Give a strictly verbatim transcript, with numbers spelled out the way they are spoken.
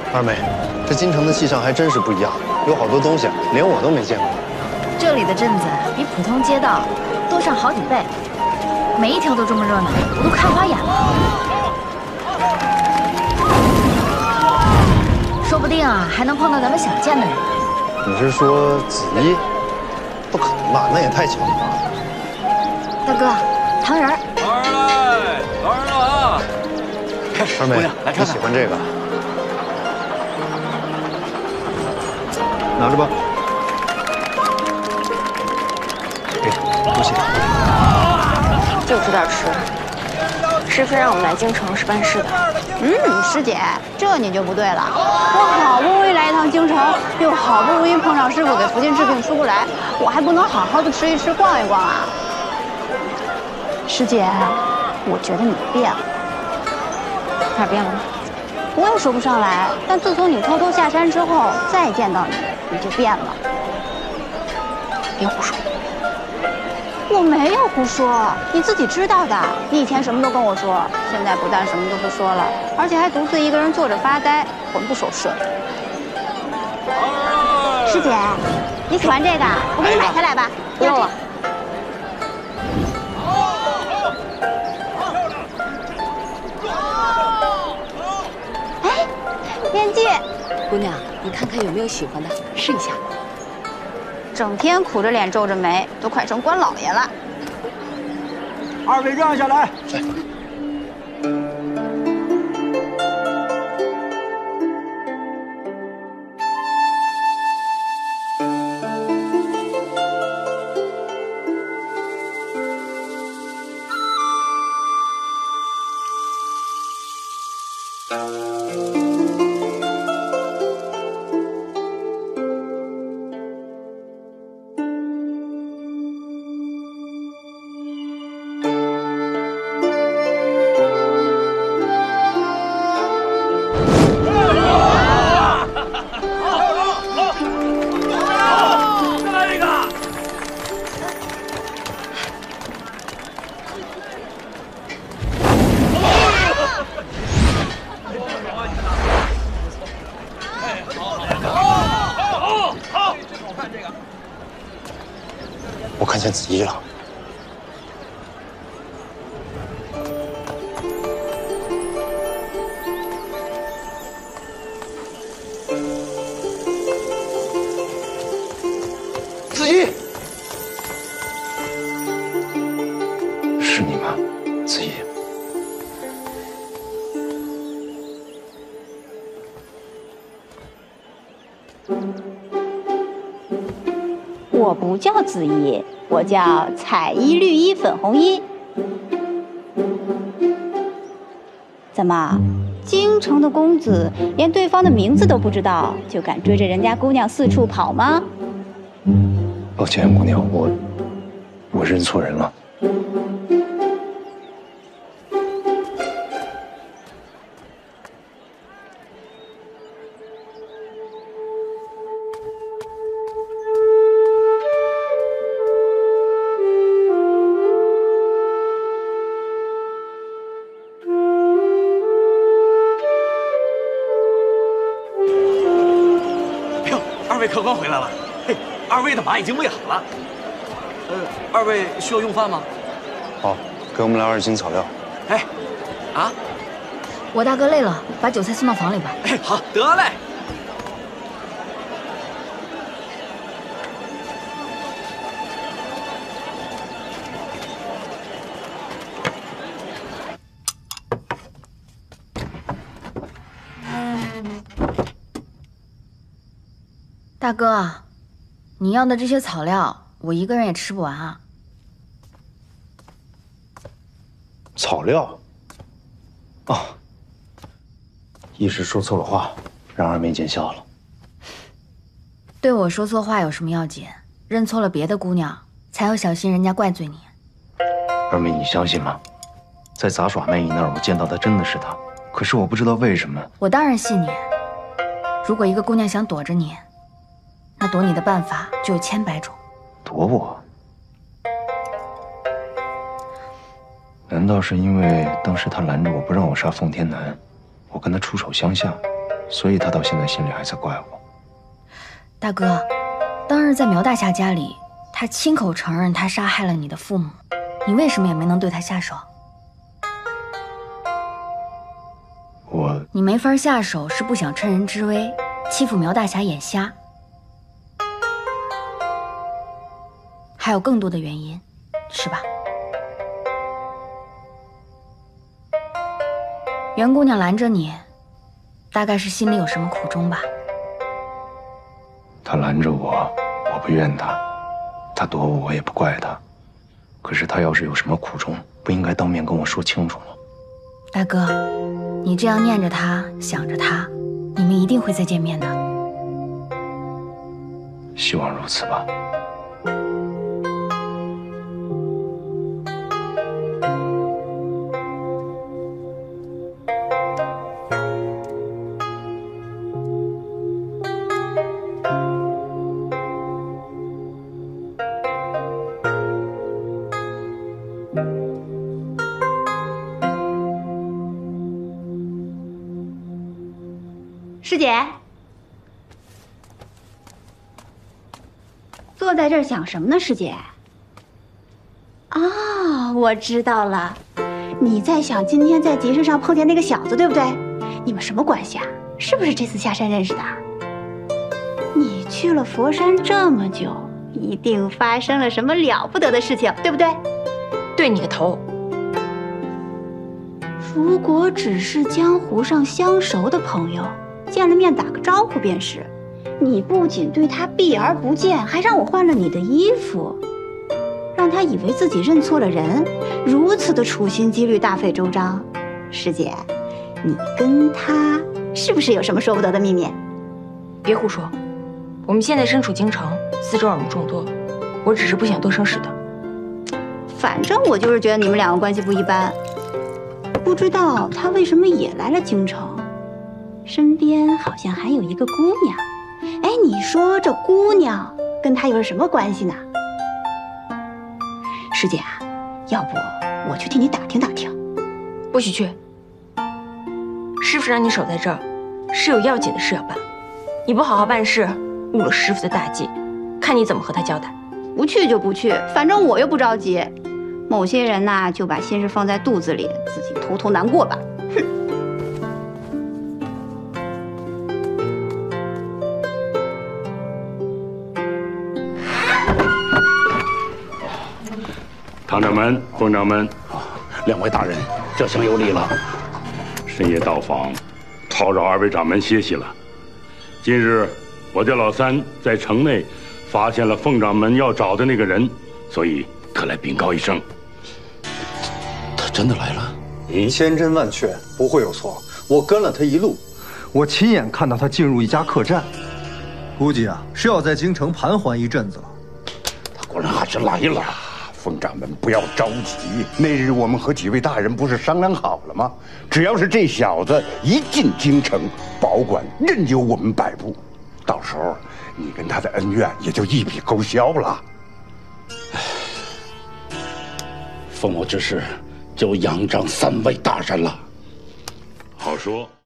二妹，这京城的气象还真是不一样，有好多东西连我都没见过。 这里的镇子比普通街道多上好几倍，每一条都这么热闹，我都看花眼了。说不定啊，还能碰到咱们想见的人。 你是说子怡？不可能吧？那也太巧了吧！ 大哥，糖人儿。 糖人来，糖人了啊！ 二妹， 姑娘来看看， 你喜欢这个？拿着吧。给，多谢。 就知道吃。师傅让我们来京城是办事的。 嗯，师姐，这你就不对了。我好不容易来一趟京城，又好不容易碰上师傅给福晋治病出不来，我还不能好好的吃一吃、逛一逛啊？师姐，我觉得你变了。 哪变了？ 我也说不上来，但自从你偷偷下山之后，再见到你，你就变了。 别胡说。 我没有胡说，你自己知道的。你以前什么都跟我说，现在不但什么都不说了，而且还独自一个人坐着发呆，魂不守舍。师姐，你喜欢这个？我给你买下来吧。 不用了。 哎，面具。 姑娘，你看看有没有喜欢的，试一下。 整天苦着脸皱着眉，都快成官老爷了。 二位让下来。 来。我看见子怡了。子怡，是你吗？子怡。 我不叫子怡，我叫彩衣、绿衣、粉红衣。怎么，京城的公子连对方的名字都不知道，就敢追着人家姑娘四处跑吗？ 抱歉，姑娘，我我认错人了。 二位客官回来了，嘿，二位的马已经喂好了。呃，二位需要用饭吗？ 好，给我们来二斤草料。 哎，啊， 我大哥累了，把酒菜送到房里吧。 哎，好，得嘞。 大哥，你要的这些草料，我一个人也吃不完啊。 草料？啊，一时说错了话，让二妹见笑了。 对我说错话有什么要紧？认错了别的姑娘，才有小心人家怪罪你。 二妹，你相信吗？在杂耍卖艺那儿，我见到的真的是她，可是我不知道为什么。 我当然信你。如果一个姑娘想躲着你，那躲你的办法就有千百种。 躲我？难道是因为当时他拦着我不让我杀奉天南，我跟他出手相向， 所以他到现在心里还在怪我。 大哥，当日在苗大侠家里，他亲口承认他杀害了你的父母，你为什么也没能对他下手？ 我…… 你没法下手，是不想趁人之危欺负苗大侠眼瞎，还有更多的原因，是吧？袁姑娘拦着你，大概是心里有什么苦衷吧？ 他拦着我，我不怨他；他躲我，我也不怪他。可是他要是有什么苦衷，不应该当面跟我说清楚吗？ 大哥，你这样念着他，想着他，你们一定会再见面的。 希望如此吧。 师姐，坐在这儿想什么呢？师姐。啊，我知道了，你在想今天在集市上碰见那个小子，对不对？你们什么关系啊？是不是这次下山认识的？你去了佛山这么久，一定发生了什么了不得的事情，对不对？ 对你个头！ 如果只是江湖上相熟的朋友，见了面打个招呼便是。你不仅对他避而不见，还让我换了你的衣服，让他以为自己认错了人，如此的处心积虑，大费周章。师姐，你跟他是不是有什么说不得的秘密？ 别胡说，我们现在身处京城，四周耳目众多，我只是不想多生事的。 反正我就是觉得你们两个关系不一般。不知道他为什么也来了京城，身边好像还有一个姑娘。哎，你说这姑娘跟他又是什么关系呢？师姐啊，要不我去替你打听打听。 不许去！师傅让你守在这儿，是有要紧的事要办。你不好好办事，误了师傅的大计，看你怎么和他交代。 不去就不去，反正我又不着急。某些人呐，就把心事放在肚子里，自己偷偷难过吧。哼。 唐掌门、凤掌门， 两位大人，这厢有礼了。 深夜到访，吵扰二位掌门歇息了。今日我家老三在城内发现了凤掌门要找的那个人，所以特来禀告一声。 他真的来了？ 嗯， 千真万确，不会有错。我跟了他一路，我亲眼看到他进入一家客栈，估计啊是要在京城盘桓一阵子了。 他果然还是来了。凤掌门不要着急，那日我们和几位大人不是商量好了吗？只要是这小子一进京城，保管任由我们摆布，到时候你跟他的恩怨也就一笔勾销了。奉我之事，就仰仗三位大人了。 好说。